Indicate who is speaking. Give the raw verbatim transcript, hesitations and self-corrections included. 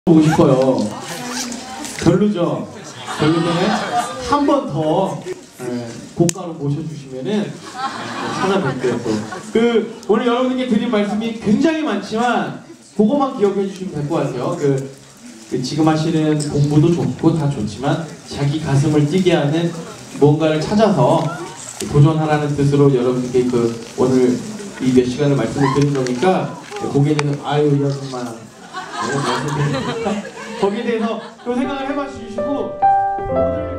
Speaker 1: 보고 싶어요. 별로죠? 별로면은 한 번 더 고가로 모셔주시면은 찾아뵐게요. 또. 그 오늘 여러분께 드린 말씀이 굉장히 많지만 그거만 기억해 주시면 될 것 같아요. 그, 그 지금 하시는 공부도 좋고 다 좋지만 자기 가슴을 뛰게 하는 뭔가를 찾아서 도전하라는 뜻으로 여러분께 그 오늘 이 몇 시간을 말씀을 드린 거니까 거기에 대해서 아유 이 아줌마 거기에 대해서 또 생각을 해봐 주시고 오늘